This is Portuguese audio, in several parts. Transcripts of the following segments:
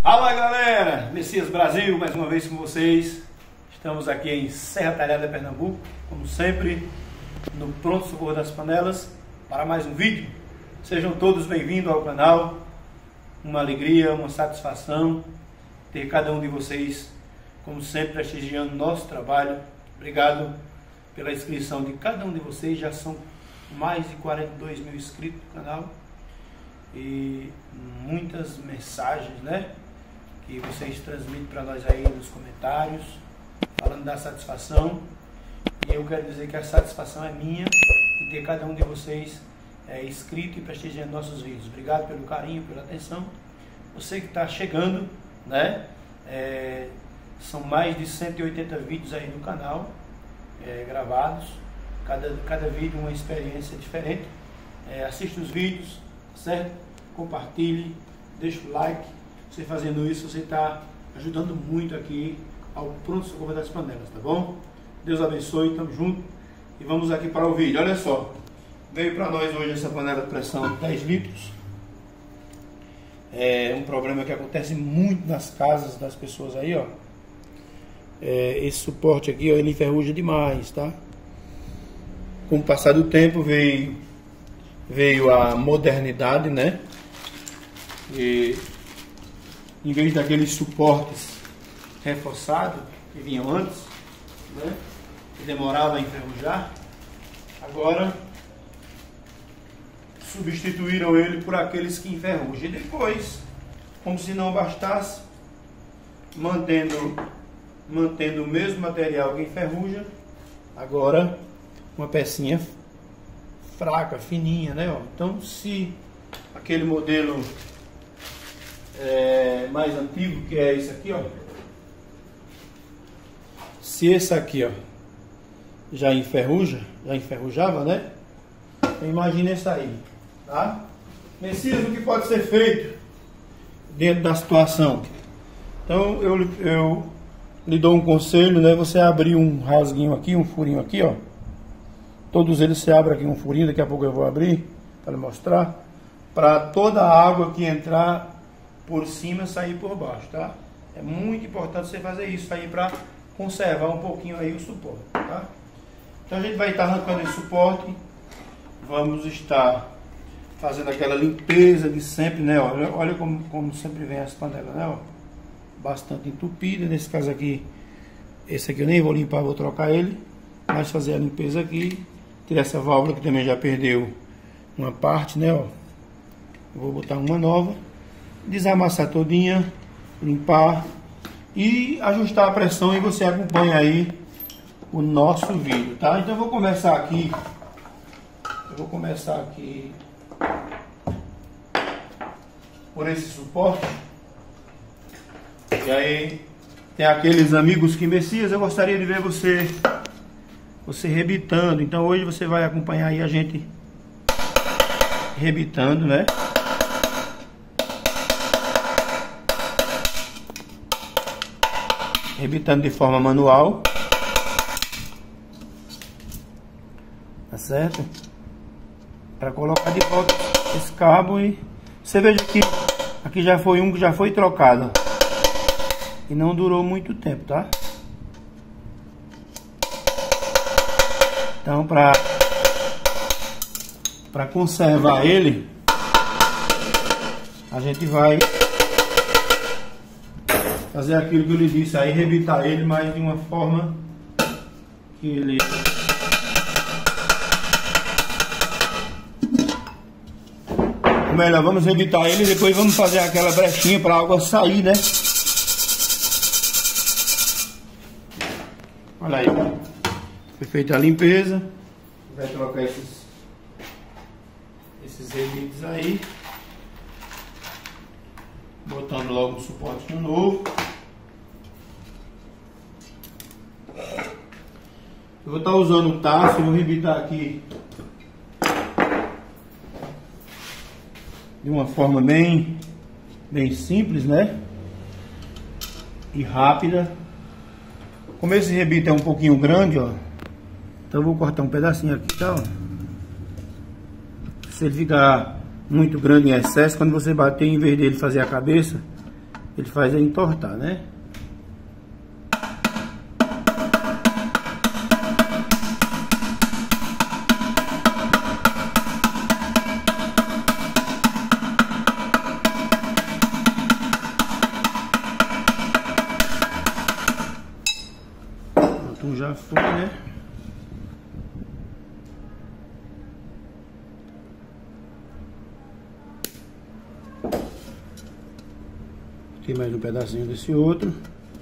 Fala galera, Messias Brasil, mais uma vez com vocês. Estamos aqui em Serra Talhada, Pernambuco, como sempre, no pronto socorro das panelas, para mais um vídeo. Sejam todos bem-vindos ao canal. Uma alegria, uma satisfação ter cada um de vocês, como sempre, prestigiando nosso trabalho. Obrigado pela inscrição de cada um de vocês. Já são mais de 42 mil inscritos no canal e muitas mensagens, né, que vocês transmitem para nós aí nos comentários, falando da satisfação. E eu quero dizer que a satisfação é minha de ter cada um de vocês inscrito e prestigiando nossos vídeos. Obrigado pelo carinho, pela atenção. Você que está chegando, né, são mais de 180 vídeos aí no canal, gravados. Cada vídeo uma experiência diferente. Assista os vídeos, certo? Compartilhe, deixa o like. Você fazendo isso, você está ajudando muito aqui ao pronto socorro das panelas, tá bom? Deus abençoe, tamo junto. E vamos aqui para o vídeo. Olha só, veio para nós hoje essa panela de pressão de 10 litros. É um problema que acontece muito nas casas das pessoas aí, ó. Esse suporte aqui, ó, ele enferruja demais, tá? Com o passar do tempo veio a modernidade, né? E em vez daqueles suportes reforçados que vinham antes, né, que demorava a enferrujar, agora substituíram ele por aqueles que enferrujam. E depois, como se não bastasse, mantendo o mesmo material que enferruja, agora uma pecinha fraca, fininha, né? Ó. Então, se aquele modelo mais antigo, que é esse aqui, ó, se esse aqui, ó, já enferrujava, né? Então, imagina esse aí, tá? Messias, o que pode ser feito dentro da situação? Então, eu lhe dou um conselho, né? Você abrir um rasguinho aqui, um furinho aqui, ó. Todos eles se abrem aqui um furinho, daqui a pouco eu vou abrir para mostrar, para toda a água que entrar por cima sair por baixo, tá? É muito importante você fazer isso aí para conservar um pouquinho aí o suporte, tá? Então a gente vai estar arrancando esse suporte, vamos estar fazendo aquela limpeza de sempre, né? Olha como sempre vem as panelas, né? Ó, bastante entupida. Nesse caso aqui, esse aqui eu nem vou limpar, vou trocar ele, mas fazer a limpeza aqui. Tirar essa válvula que também já perdeu uma parte, né? Ó, vou botar uma nova, desamassar todinha, limpar e ajustar a pressão, e você acompanha aí o nosso vídeo, tá? Então eu vou começar aqui. Por esse suporte. E aí tem aqueles amigos que Messias, eu gostaria de ver você rebitando. Então hoje você vai acompanhar aí a gente rebitando, né? Rebitando de forma manual, tá certo? Para colocar de volta esse cabo. E você veja que aqui já foi um que já foi trocado e não durou muito tempo, tá? Então, para conservar ele, a gente vai fazer aquilo que eu lhe disse aí, rebitar ele, mas de uma forma que ele melhor. Vamos rebitar ele e depois vamos fazer aquela brechinha para a água sair, né? Olha aí, foi feita a limpeza. Vai trocar esses rebites aí, botando logo um suporte novo. Eu vou estar usando o tacho, vou rebitar aqui de uma forma bem simples, né? E rápida. Como esse rebite é um pouquinho grande, ó, então eu vou cortar um pedacinho aqui, tá? Ó. Se ele ficar muito grande em excesso, quando você bater, em vez dele fazer a cabeça, ele faz é entortar, né? Pronto, já foi, né? Tem mais um pedacinho desse outro.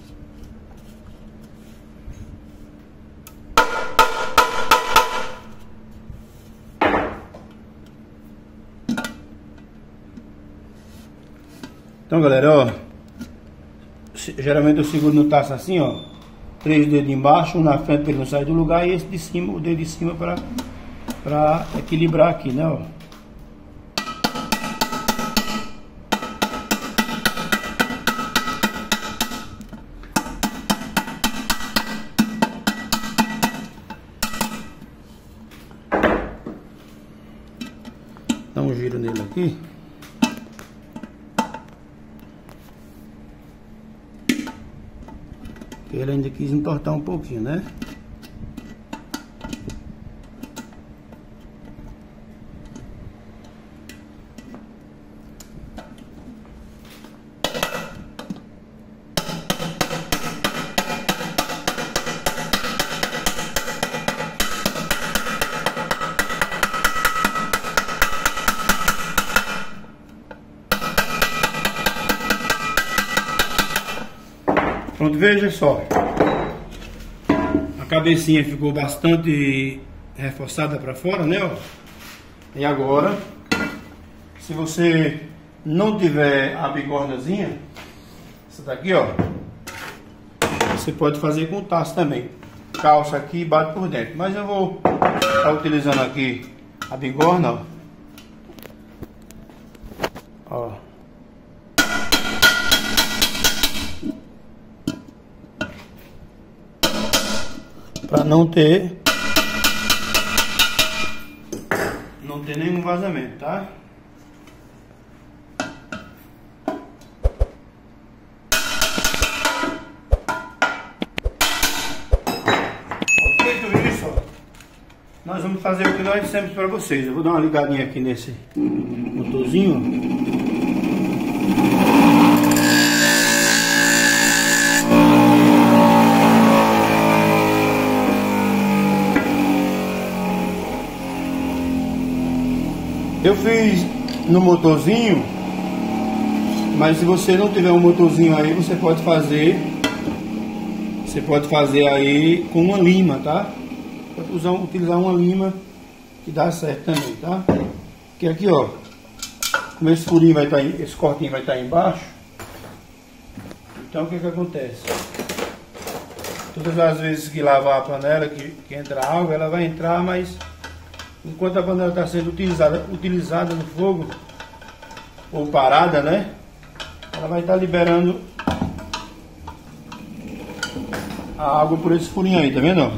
Então, galera, ó, geralmente eu seguro no taço assim, ó, 3 dedos embaixo, um na frente para ele não sair do lugar, e esse de cima, o dedo de cima para equilibrar aqui, né, ó. Dá um giro nele aqui. Ele ainda quis entortar um pouquinho, né? Pronto, veja só, a cabecinha ficou bastante reforçada para fora, né, ó. E agora, se você não tiver a bigornazinha, essa daqui, ó, você pode fazer com o taço também. Calça aqui e bate por dentro, mas eu vou estar utilizando aqui a bigorna, ó. Ó. Para não ter nenhum vazamento, tá? Feito isso, ó, nós vamos fazer o que nós dissemos para vocês. Eu vou dar uma ligadinha aqui nesse motorzinho. Eu fiz no motorzinho, mas se você não tiver um motorzinho aí, você pode fazer aí com uma lima, tá? Pode utilizar uma lima que dá certo também, tá? Porque aqui, ó, como esse furinho vai estar, esse cortinho vai estar embaixo, então o que acontece? Todas as vezes que lavar a panela, que entra água, ela vai entrar, mas enquanto a panela está sendo utilizada no fogo, ou parada, né? Ela vai estar liberando a água por esse furinho aí, tá vendo?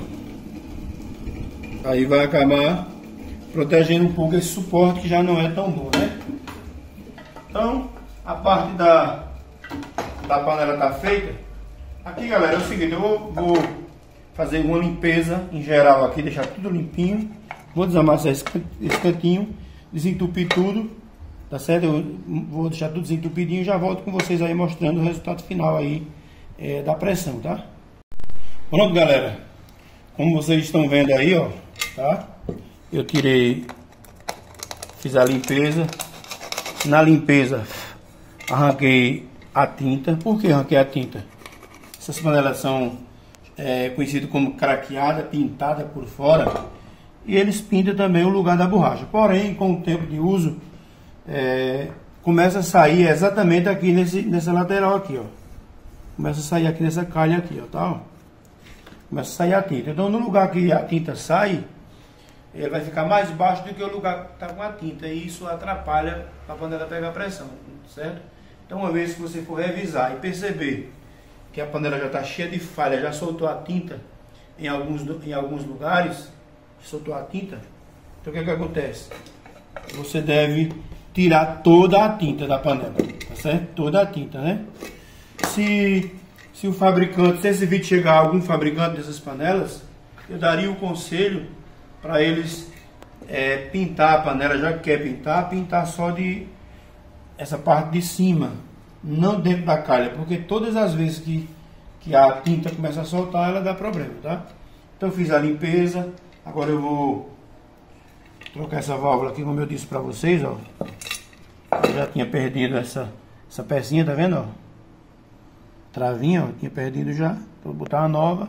Aí vai acabar protegendo um pouco esse suporte que já não é tão bom, né? Então, a parte da panela tá feita. Aqui, galera, é o seguinte, eu vou fazer uma limpeza em geral aqui, deixar tudo limpinho. Vou desamassar esse cantinho, desentupir tudo, tá certo? Eu vou deixar tudo desentupidinho e já volto com vocês aí mostrando o resultado final aí da pressão, tá? Pronto, galera. Como vocês estão vendo aí, ó, tá? Eu fiz a limpeza. Na limpeza, arranquei a tinta. Por que arranquei a tinta? Essas panelas são conhecidas como craqueada, pintada por fora. E eles pintam também o lugar da borracha. Porém, com o tempo de uso, começa a sair exatamente aqui nessa lateral aqui, ó. Começa a sair aqui nessa calha aqui, ó, tá? Ó. Começa a sair a tinta. Então, no lugar que a tinta sai, ele vai ficar mais baixo do que o lugar que está com a tinta. E isso atrapalha a panela pegar pressão, certo? Então, uma vez que você for revisar e perceber que a panela já está cheia de falha, já soltou a tinta em alguns lugares, soltou a tinta, então o que acontece? Você deve tirar toda a tinta da panela, tá certo? Toda a tinta, né? se o fabricante, se esse vídeo chegar a algum fabricante dessas panelas, eu daria o conselho para eles pintar a panela, já que quer pintar só de essa parte de cima, não dentro da calha, porque todas as vezes que a tinta começa a soltar, ela dá problema, tá? Então eu fiz a limpeza, agora eu vou trocar essa válvula aqui, como eu disse para vocês, ó. Eu já tinha perdido essa pecinha, tá vendo, ó? Travinha, ó, tinha perdido já. Então vou botar uma nova.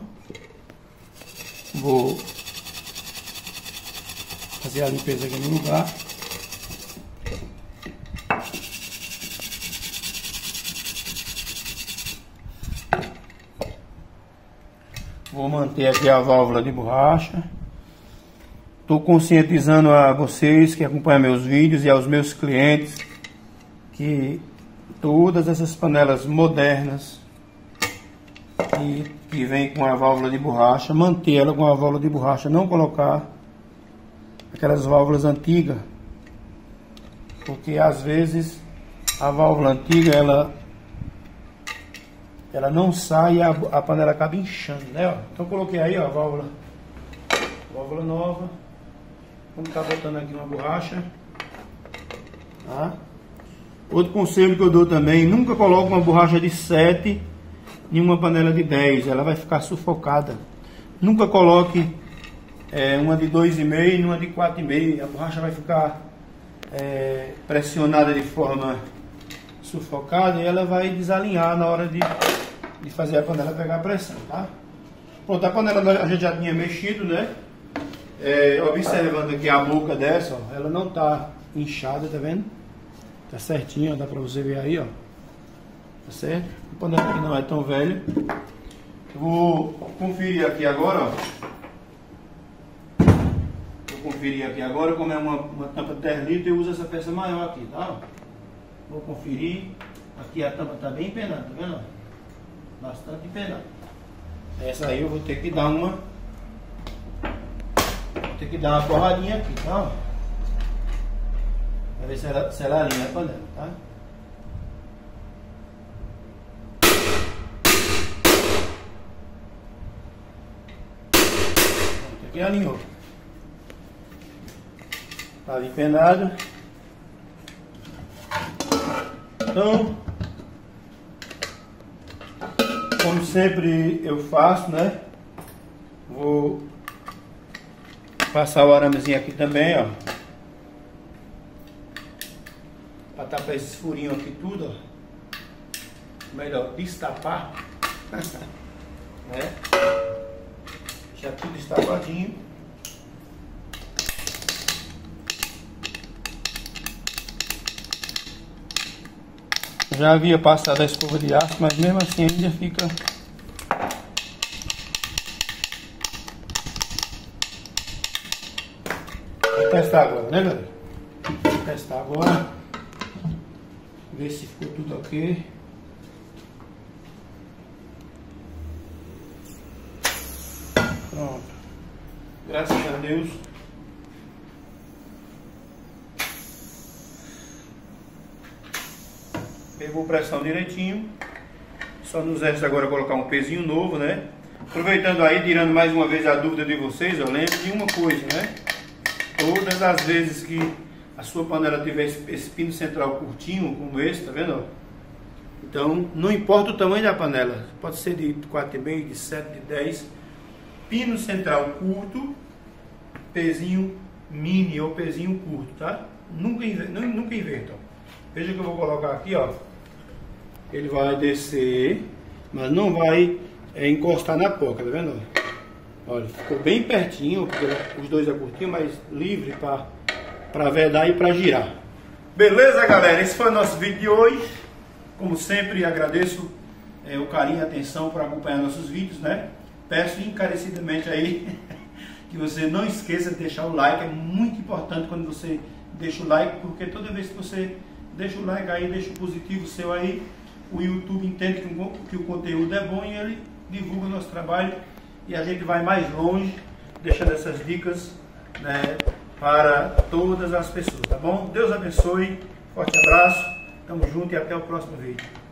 Vou fazer a limpeza aqui no lugar. Vou manter aqui a válvula de borracha. Estou conscientizando a vocês que acompanham meus vídeos e aos meus clientes que todas essas panelas modernas que vem com a válvula de borracha, manter ela com a válvula de borracha, não colocar aquelas válvulas antigas, porque às vezes a válvula antiga ela não sai e a panela acaba inchando, né? Ó. Então coloquei aí, ó, a válvula nova. Vamos estar botando aqui uma borracha, tá? Outro conselho que eu dou também: nunca coloque uma borracha de 7 em uma panela de 10, ela vai ficar sufocada. Nunca coloque uma de 2,5 e uma de 4,5, a borracha vai ficar pressionada de forma sufocada e ela vai desalinhar na hora de fazer a panela pegar pressão, tá? Pronto, a panela a gente já tinha mexido, né? Observando aqui a boca dessa, ó, ela não tá inchada, tá vendo? Tá certinho, ó, dá pra você ver aí, ó. Tá certo? A panela aqui não é tão velha. Eu vou conferir aqui agora, ó. Vou conferir aqui agora, como é uma tampa de 10 litros, eu uso essa peça maior aqui, tá? Vou conferir. Aqui a tampa tá bem empenada, tá vendo? Bastante empenada. Essa aí eu vou ter que dar uma porradinha aqui, tá? Pra ver se ela alinha a panela, tá? Pronto, aqui alinhou. Tá empenado. Então, como sempre eu faço, né? Vou passar o aramezinho aqui também, ó. Pra tapar esses furinhos aqui tudo, ó. Melhor destapar. Né? Já tudo destapadinho. Já havia passado a escova de aço, mas mesmo assim ainda fica. Vou testar agora, né, galera? Vou testar agora. Ver se ficou tudo ok. Pronto. Graças a Deus. Pegou pressão direitinho. Só nos resta agora colocar um pezinho novo, né? Aproveitando aí, tirando mais uma vez a dúvida de vocês, ó, lembre de uma coisa, né? Todas as vezes que a sua panela tiver esse pino central curtinho, como esse, tá vendo? Ó? Então, não importa o tamanho da panela, pode ser de 4,5, de 7, de 10. Pino central curto, pezinho mini ou pezinho curto, tá? Nunca invertam. Veja que eu vou colocar aqui, ó. Ele vai descer, mas não vai encostar na poca, tá vendo? Olha, ficou bem pertinho, porque os dois é curtinho, mas livre para vedar e para girar. Beleza, galera? Esse foi o nosso vídeo de hoje. Como sempre, agradeço o carinho e a atenção por acompanhar nossos vídeos, né? Peço encarecidamente aí que você não esqueça de deixar o like. É muito importante quando você deixa o like, porque toda vez que você deixa o like aí, deixa o positivo seu aí, o YouTube entende que o conteúdo é bom e ele divulga o nosso trabalho e a gente vai mais longe, deixando essas dicas, né, para todas as pessoas, tá bom? Deus abençoe, forte abraço, tamo junto e até o próximo vídeo.